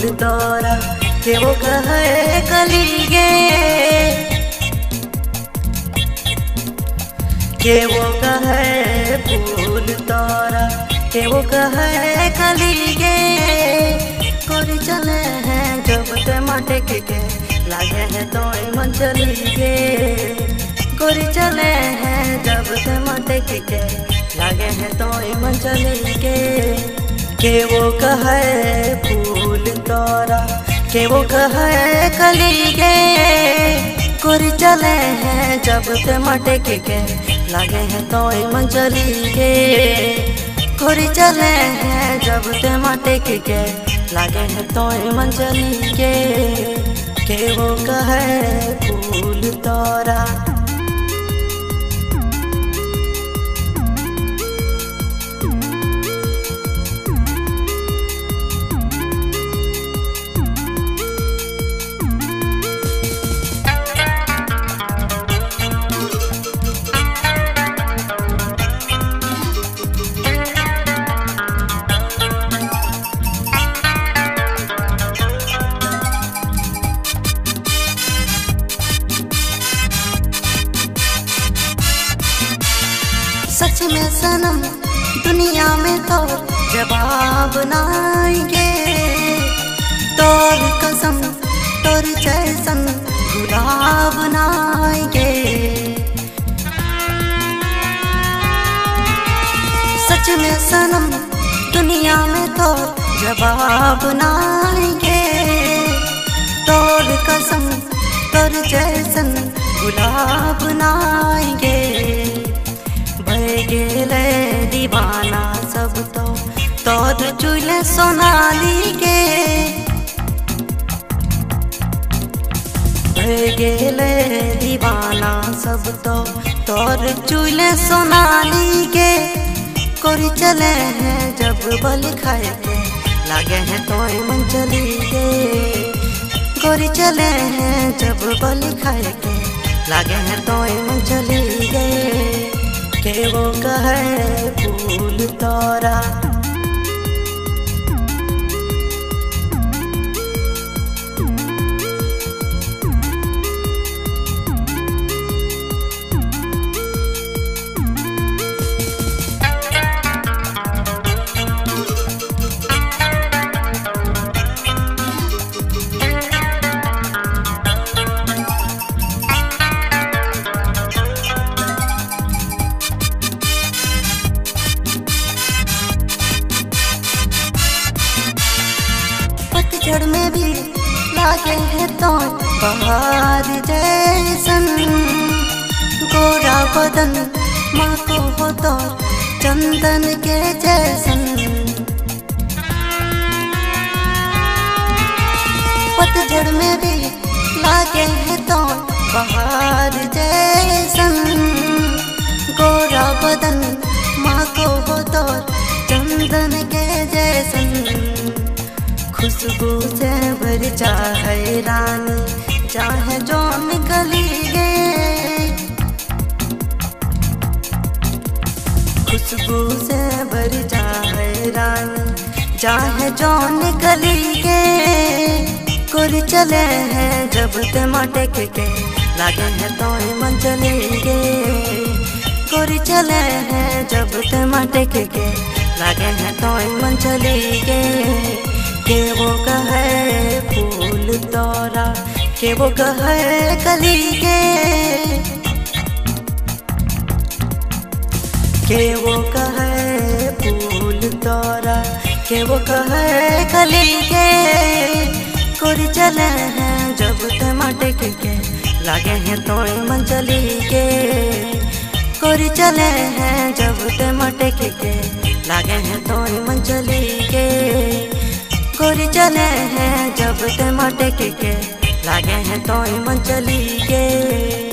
फूल तोरा के वो कहे कलीगे, के वो कहे फूल तोरा के वो कहे कलीगे। कोरी चले हैं जब ते माटे के लागे है तो मन चलीगे। कोरी चले हैं जब ते माटे के लागे है तो मन चलीगे। के वो कहे फूल तोरा के वो कहे कलीगे। कोरी चले हैं जब ते माटे के लागे हैं तो मन चलीगे। कोरी चले हैं जब ते माटे के लागे हैं तो मन चलीगे। के वो कहे फूल तोरा। सच में सनम दुनिया में तो जवाब नाएंगे। तोर कसम तोर जैसन गुलाब नाएंगे। सच में सनम दुनिया में तो जवाब नाएंगे। तोर कसम तोर जैसन गुलाब नाएंगे। गेले दीवाना सब तो तोर चूल्हे सोनाली के। गेले दीवाना सब तो तोर चूल्हे सोनाली के। कोरी चले हैं जब बल खाए के लागे हैं तो मन चलीगे। कोरी चले हैं जब बल खाए के लागे हैं तो मन चलीगे। के वो कहे फूल तोरा। पतझड़ में भी लागे है तो बहार जैसन। गोरा बदन माँ को हो तो चंदन के जैसन। पतझड़ में भी लागे है तो बहार जैसन। गोरा बदन माँ को हो तो चंदन के जैसन। खुशबू से भर चाहे रानी चाहे जो निकलीगे। खुशबू से भर चाहे रानी चाहे जो निकलीगे। कोरी चले हैं जब ते माटे के लागे हैं तो मन चलीगे। कोरी चले हैं जब ते माटे के लागे हैं तो मन चलीगे। के वो कहे फूल तोरा के वो कहे कलीगे। के वो कहे फूल तोरा के वो कहे कलीगे। कोरी चले हैं जब ते माटे के लागे हैं तो मन चलीगे। कोरी चले हैं जब ते माटे के लागे हैं तो मन चलीगे। कोरी चले हैं जब ते माटे के लागे हैं तो मन चलीगे।